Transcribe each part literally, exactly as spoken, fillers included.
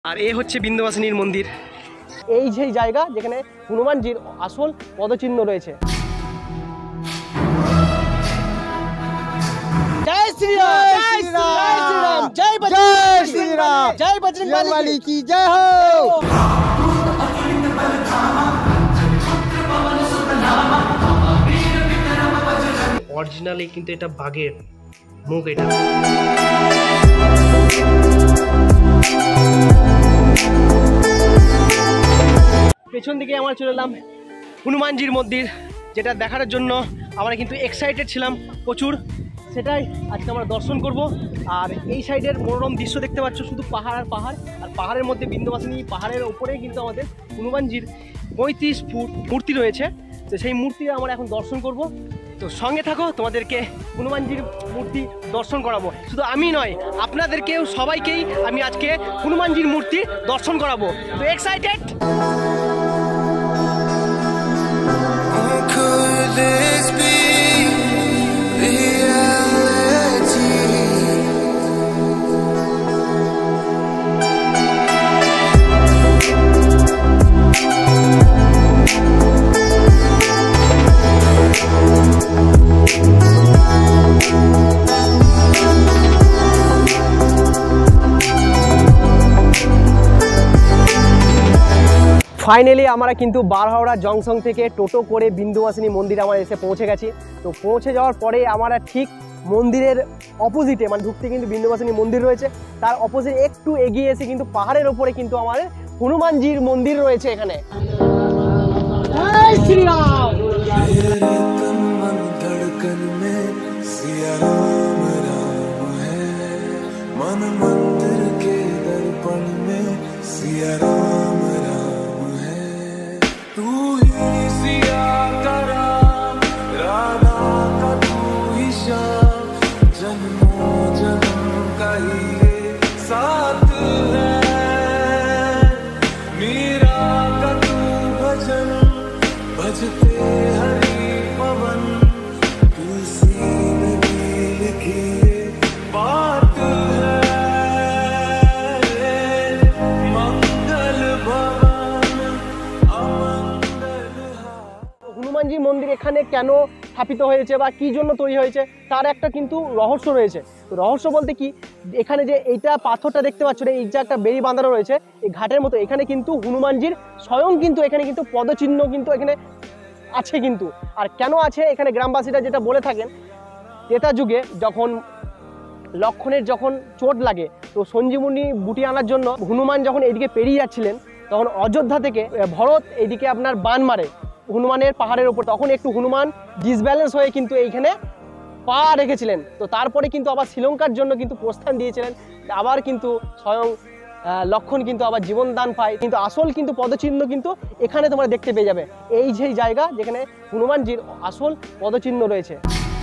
আর এই হচ্ছে বিন্দুবাসিনীর মন্দির। এই যে জায়গা যেখানে হনুমানজির আসল পদচিহ্ন রয়েছে। জয় শ্রীরাম, জয় শ্রীরাম, জয় জয় শ্রীরাম, জয় বজরংবলী কি জয় হো। অরিজিনালি কিন্তু এটা বাঘের মুখ। এটা পেছন দিকে আমরা চলে এলাম হনুমানজির মন্দির, যেটা দেখার জন্য আমরা কিন্তু এক্সাইটেড ছিলাম প্রচুর। সেটাই আজকে আমরা দর্শন করব। আর এই সাইডের মনোরম দৃশ্য দেখতে পাচ্ছ, শুধু পাহাড় আর পাহাড়, আর পাহাড়ের মধ্যে বিন্দুবাসিনী পাহাড়ের ওপরেই কিন্তু আমাদের হনুমানজির পঁয়ত্রিশ ফুট মূর্তি রয়েছে। তো সেই মূর্তিটা আমরা এখন দর্শন করব। তো সঙ্গে থাকো, তোমাদেরকে হনুমানজির মূর্তি দর্শন করাবো। শুধু আমি নয়, আপনাদেরকেও সবাইকেই আমি আজকে হনুমানজির মূর্তি দর্শন করাবো। তো এক্সাইটেড। ফাইনালি আমরা কিন্তু বারহাওড়া জংশন থেকে টোটো করে বিন্দুবাসিনী মন্দিরে আমরা এসে পৌঁছে গেছি। তো পৌঁছে যাওয়ার পরে আমরা ঠিক মন্দিরের অপোজিটে, মানে ঢুকতে কিন্তু বিন্দুবাসিনী মন্দির রয়েছে, তার অপোজিট একটু এগিয়ে এসে কিন্তু পাহাড়ের ওপরে কিন্তু আমাদের হনুমানজির মন্দির রয়েছে এখানে। জয় শ্রীরাম। হনুমানজি মন্দির এখানে কেন স্থাপিত হয়েছে বা কি জন্য তৈরি হয়েছে তার একটা কিন্তু রহস্য রয়েছে। তো রহস্য বলতে কি, এখানে যে এইটা পাথরটা দেখতে পাচ্ছ, এই যে একটা বেড়ি বাঁধানো রয়েছে এই ঘাটের মতো, এখানে কিন্তু হনুমানজির স্বয়ং কিন্তু এখানে কিন্তু পদচিহ্ন কিন্তু এখানে আছে কিন্তু। আর কেন আছে এখানে গ্রামবাসীরা যেটা বলে থাকেন, ত্রেতা যুগে যখন লক্ষণের যখন চোট লাগে, তো সঞ্জীবনী বুটি আনার জন্য হনুমান যখন এইদিকে পেরিয়ে যাচ্ছিলেন, তখন অযোধ্যা থেকে ভরত এইদিকে আপনার বান মারে হনুমানের পাহাড়ের ওপর, তখন একটু হনুমান ডিসব্যালেন্স হয়ে কিন্তু এইখানে পা রেখেছিলেন। তো তারপরে কিন্তু আবার শ্রীলঙ্কার জন্য কিন্তু প্রস্থান দিয়েছিলেন, আবার কিন্তু স্বয়ং লক্ষণ কিন্তু আবার জীবনদান পায়। কিন্তু আসল কিন্তু পদচিহ্ন কিন্তু এখানে তোমরা দেখতে পেয়ে যাবে। এই যে জায়গা যেখানে হনুমানজির আসল পদচিহ্ন রয়েছে।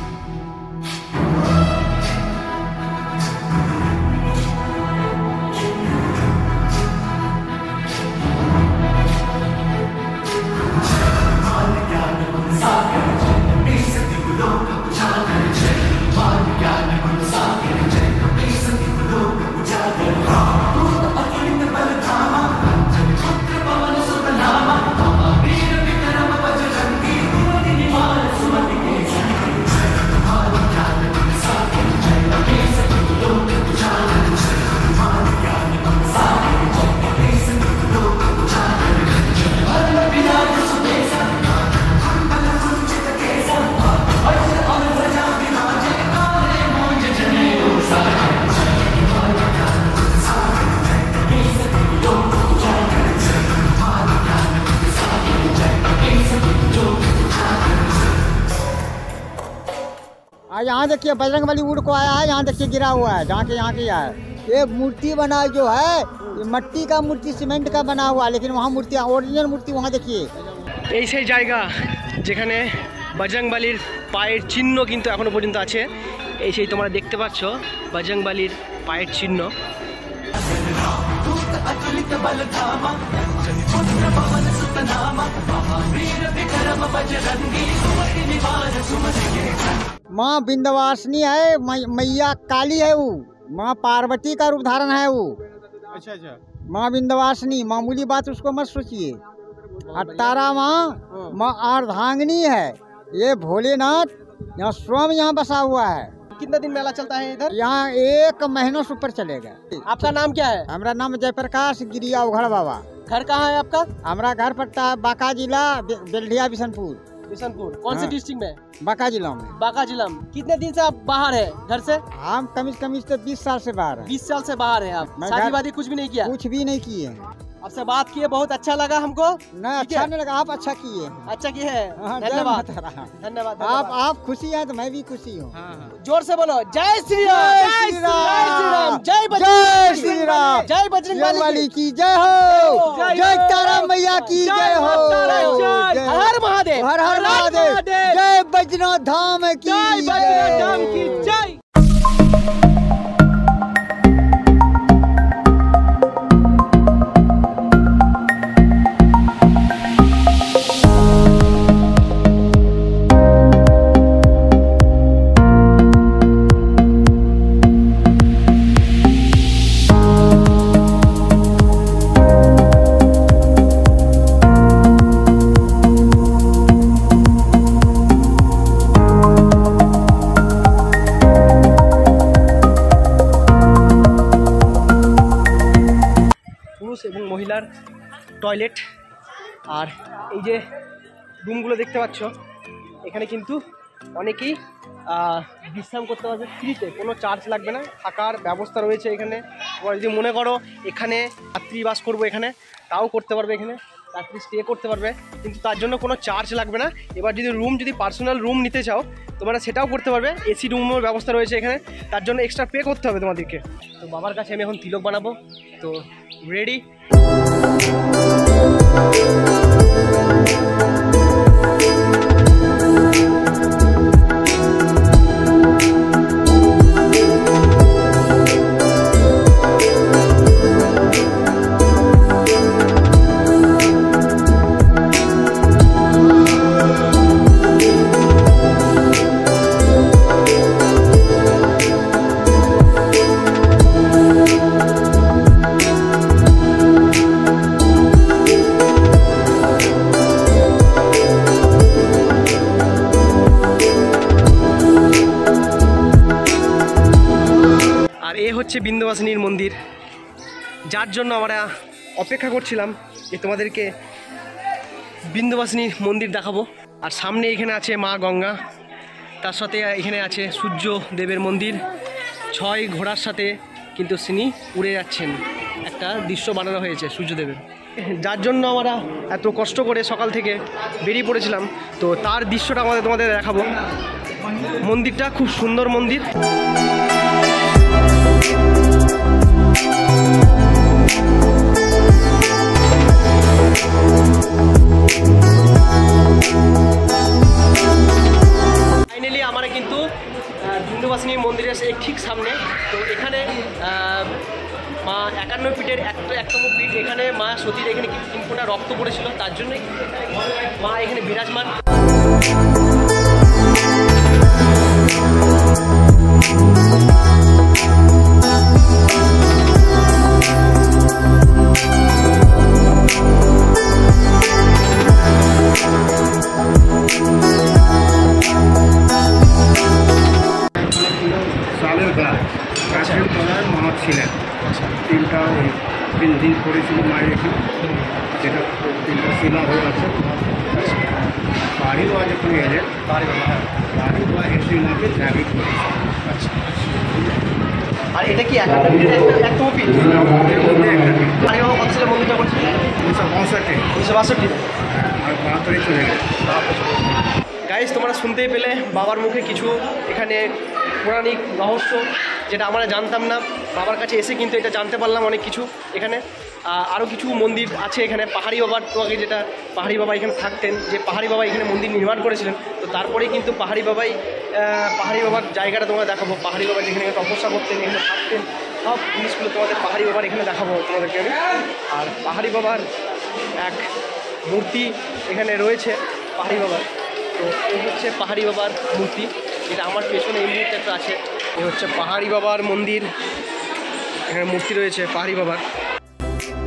यहाँ देखिए बजरंगबली उड़ को आया है, यहाँ देखिए गिरा हुआ है, जहाँ के यहाँ की है। ये मूर्ति बना जो है, ये मट्टी का मूर्ति सीमेंट का बना हुआ है, लेकिन वहाँ मूर्ति ओरिजिनल मूर्ति वहाँ देखिए। এই সেই জায়গা যেখানে বজরংবলীর পায়ের চিহ্ন কিন্তু এখনো পর্যন্ত আছে। এই সেই তোমরা দেখতে পাচ্ছ বজরংবলীর পায়ের চিহ্ন। माँ विंध्यवासिनी है, मैया काली है, वो माँ पार्वती का रूप धारण है वो। अच्छा अच्छा। माँ विंध्यवासिनी, मामूली बात उसको मत सोचिए। और तारा माँ माँ अर्धांगिनी है। ये भोलेनाथ यहाँ स्वयं यहाँ बसा हुआ है। कितना दिन मेला चलता है इधर? यहाँ एक महीनों से ऊपर चलेगा। आपका नाम क्या है? हमारा नाम जयप्रकाश गिरिया उघड़ बाबा। घर कहाँ है आपका? हमारा घर पड़ता है बांका जिला, बेल्डिया बिशनपुर। बिशनपुर कौन से डिस्ट्रिक्ट में? बांका जिला में। बांका जिला में। कितने दिन से आप बाहर है घर से? हम कमीज कमीज तो बीस साल से बाहर है। बीस साल से बाहर है आप? शादी वादी कुछ भी नहीं किया? कुछ भी नहीं किए हैं। आपसे बात किए बहुत अच्छा लगा हमको। नहीं अच्छा नहीं लगा, आप अच्छा किए हैं। अच्छा किए हैं, धन्यवाद धन्यवाद। आप आप खुशी हैं तो मैं भी खुशी हूँ। जोर से बोलो जय श्री राम, जय श्री राम, जय जय श्री राम, जय बजरंग बली की जय हो, जय तारा मैया की जय हो, हर महादेव, हर हर महादेव, जय बजरंग धाम की जय। এবং মহিলার টয়লেট আর এই যে রুমগুলো দেখতে পাচ্ছ, এখানে কিন্তু অনেকেই বিশ্রাম করতে পারবে ফ্রিতে, কোনো চার্জ লাগবে না। থাকার ব্যবস্থা রয়েছে এখানে। তোমরা যদি মনে করো এখানে রাত্রিবাস করবো এখানে, তাও করতে পারবে। এখানে রাত্রি স্টে করতে পারবে, কিন্তু তার জন্য কোনো চার্জ লাগবে না। এবার যদি রুম যদি পার্সোনাল রুম নিতে চাও তোমরা সেটাও করতে পারবে। এসি রুমের ব্যবস্থা রয়েছে এখানে, তার জন্য এক্সট্রা পে করতে হবে তোমাদেরকে। তো বাবার কাছে আমি এখন তিলক বানাবো, তো রেডি। হচ্ছে বিন্ধ্যবাসিনীর মন্দির, যার জন্য আমরা অপেক্ষা করছিলাম যে তোমাদেরকে বিন্ধ্যবাসিনীর মন্দির দেখাবো। আর সামনে এখানে আছে মা গঙ্গা, তার সাথে এখানে আছে সূর্য দেবের মন্দির। ছয় ঘোড়ার সাথে কিন্তু তিনি উড়ে যাচ্ছেন, একটা দৃশ্য বানানো হয়েছে সূর্যদেবের, যার জন্য আমরা এত কষ্ট করে সকাল থেকে বেরিয়ে পড়েছিলাম। তো তার দৃশ্যটা আমাদের তোমাদের দেখাবো। মন্দিরটা খুব সুন্দর মন্দির। ফাইনালি আমরা কিন্তু বিন্ধ্যবাসিনী মন্দিরের ঠিক সামনে। তো এখানে মা একান্ন পীঠের একতম পীঠ, এখানে মা সতীর এখানে কিন্তু তিন ফোঁটা রক্ত পড়েছিল, তার জন্যই মা এখানে বিরাজমান। সালের গাছ গাছের তলায় মা ছিলেন। তিনটা ওই তিন দিন করেছিল মায়ের এখানে, সেটা তিনটা শিলা হয়ে আছে। বাড়ির বা যখন এলেন বাড়ির বা এসে মাকে ত্যাগিত করেছে। আর এটা কি একান্ন পীঠের একতম পীঠ? বাড়ি বাবা কত সালে মন্দিরটা করছে? উনিশশো বাষট্টি উনিশশো বাষট্টি আর বাহাত্তরে চলে গেছে। গাইস, তোমরা শুনতেই পেলে বাবার মুখে কিছু এখানে পৌরাণিক রহস্য, যেটা আমরা জানতাম না। বাবার কাছে এসে কিন্তু এটা জানতে পারলাম অনেক কিছু। এখানে আরও কিছু মন্দির আছে এখানে। পাহাড়ি বাবার, তোমাকে যেটা পাহাড়ি বাবা এখানে থাকতেন, যে পাহাড়ি বাবা এখানে মন্দির নির্মাণ করেছিলেন। তো তারপরেই কিন্তু পাহাড়ি বাবাই পাহাড়ি বাবার জায়গাটা তোমরা দেখাবো। পাহাড়ি বাবা যেখানে তপস্যা করতেন, এখানে থাকতেন, সব জিনিসগুলো তোমাদের পাহাড়ি বাবার এখানে দেখাবো তোমাদেরকে আমি। আর পাহাড়ি বাবার এক মূর্তি এখানে রয়েছে পাহাড়ি বাবার। তো এই হচ্ছে পাহাড়ি বাবার মূর্তি, যেটা আমার পেছনে এই মুহূর্তে একটা আছে। এই হচ্ছে পাহাড়ি বাবার মন্দির, এখানে মূর্তি রয়েছে পাহাড়ি বাবার।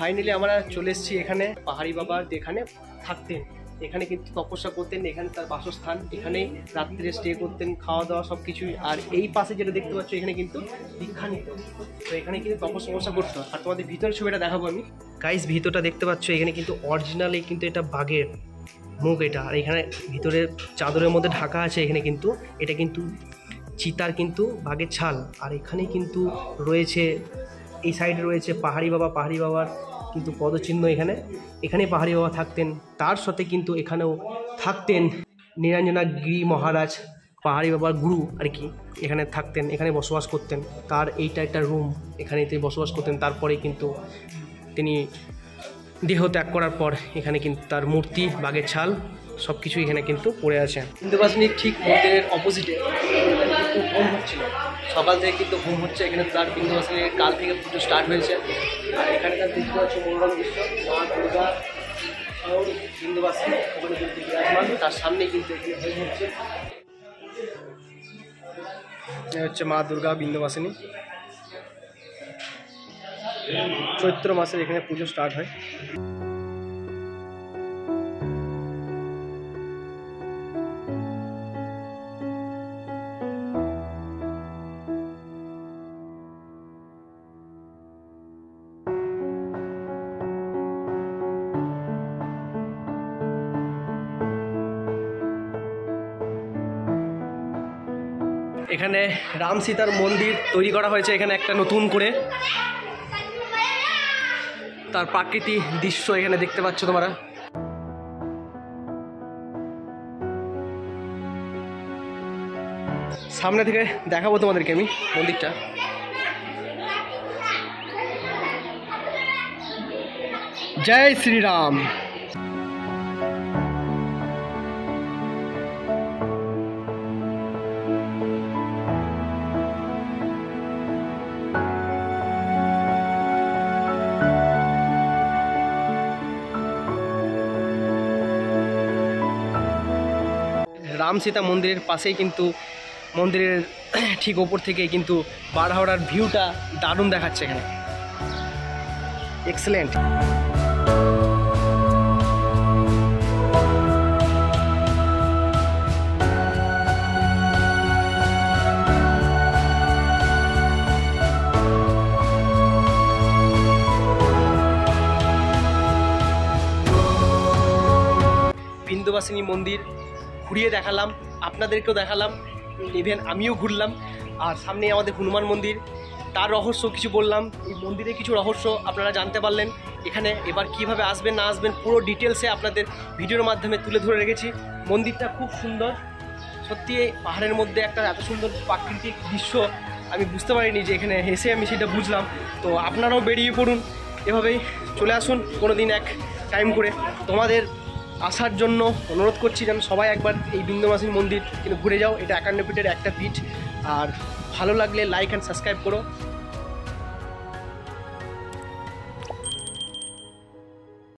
ফাইনালি আমরা চলে এসেছি এখানে পাহাড়ি বাবার যেখানে থাকতেন, এখানে কিন্তু তপস্যা করতেন, এখানে তার বাসস্থান, এখানেই রাত্রে স্টে করতেন, খাওয়া দাওয়া সব কিছুই। আর এই পাশে যেটা দেখতে পাচ্ছ এখানে কিন্তু দীক্ষা নিত, তো এখানে কিন্তু তপস্যা মশা করতো। আর তোমাদের ভিতরের ছবিটা দেখাবো আমি। গাইস ভিতরটা দেখতে পাচ্ছ, এখানে কিন্তু অরিজিনালি কিন্তু এটা বাঘের মুখ এটা, আর এখানে ভিতরে চাদরের মধ্যে ঢাকা আছে, এখানে কিন্তু এটা কিন্তু চিতার কিন্তু বাঘের ছাল। আর এখানে কিন্তু রয়েছে এই সাইডে রয়েছে পাহাড়ি বাবা, পাহাড়ি বাবার কিন্তু পদচিহ্ন এখানে, এখানে পাহাড়ি বাবা থাকতেন। তার সাথে কিন্তু এখানেও থাকতেন নিরঞ্জনাগিরি মহারাজ, পাহাড়ি বাবার গুরু আর কি, এখানে থাকতেন, এখানে বসবাস করতেন। তার এইটা একটা রুম, এখানে তিনি বসবাস করতেন। তারপরে কিন্তু তিনি দেহ ত্যাগ করার পর এখানে কিন্তু তার মূর্তি, বাঘের ছাল সব কিছু এখানে কিন্তু পড়ে আছে। বিন্দুবাসিনীর ঠিক মন্দিরের অপোজিটে কিন্তু হোম হচ্ছিল, সকাল থেকে কিন্তু হোম হচ্ছে এখানে। তার বিন্দুবাসিনীর কাল থেকে পুজো স্টার্ট হয়েছে। আর এখানে তার দেখতে পাচ্ছ মনোরম দৃশ্য, মা দুর্গা বিন্দুবাসিনী ওখানে কিন্তু বিরাজমান, তার সামনে কিন্তু এখানে হোম হচ্ছে। হচ্ছে মা দুর্গা বিন্দুবাসিনী, চৈত্র মাসের এখানে পুজো স্টার্ট হয়। এখানে রাম সীতার মন্দির তৈরি করা হয়েছে এখানে একটা নতুন করে, তার প্রাকৃতিক দৃশ্য এখানে দেখতে পাচ্ছ তোমরা। সামনে থেকে দেখাবো তোমাদেরকে আমি মন্দিরটা। জয় শ্রীরাম। রাম সীতা মন্দিরের পাশেই কিন্তু মন্দিরের ঠিক ওপর থেকে কিন্তু বারহাওড়ার ভিউটা দারুণ দেখাচ্ছে এখানে, এক্সেলেন্ট। বিন্দুবাসিনী মন্দির ঘুরিয়ে দেখালাম, আপনাদেরকেও দেখালাম, ইভেন আমিও ঘুরলাম। আর সামনে আমাদের হনুমান মন্দির, তার রহস্য কিছু বললাম, এই মন্দিরে কিছু রহস্য আপনারা জানতে পারলেন। এখানে এবার কিভাবে আসবেন না আসবেন পুরো ডিটেলসে আপনাদের ভিডিওর মাধ্যমে তুলে ধরে রেখেছি। মন্দিরটা খুব সুন্দর, সত্যি পাহাড়ের মধ্যে একটা এত সুন্দর প্রাকৃতিক দৃশ্য আমি বুঝতে পারিনি, যে এখানে এসে আমি সেটা বুঝলাম। তো আপনারাও বেরিয়ে পড়ুন, এভাবেই চলে আসুন কোনো দিন এক টাইম করে। তোমাদের আসার জন্য অনুরোধ করছি যেন সবাই একবার এই বিন্দুবাসিনী মন্দির কিন্তু ঘুরে যাও, এটা একান্ন ফিটের একটা পিঠ। আর ভালো লাগলে লাইক অ্যান্ড সাবস্ক্রাইব করো।